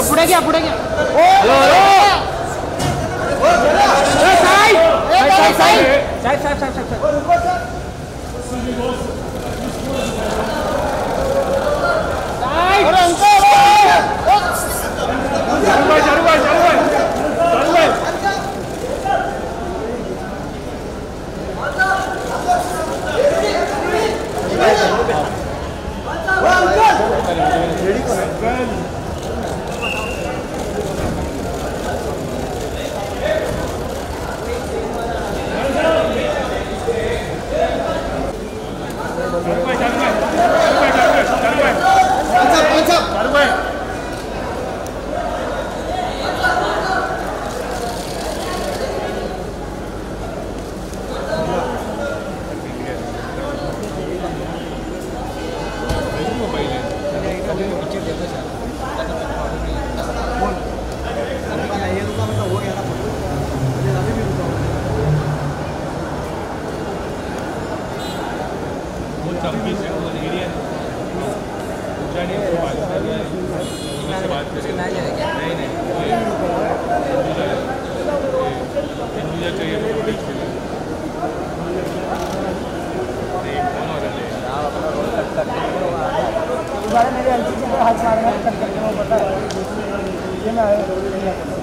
पुढे घ्या पुढे घ्या. चौकी से वो एरिया पूछा नहीं उसको बात कर रहा है उससे बात करें नहीं इंडिविजुअल चाहिए तो पुलिस के लिए नहीं कौन हो रहा है मेरे हाथ मारना करके वो पता है ये मैं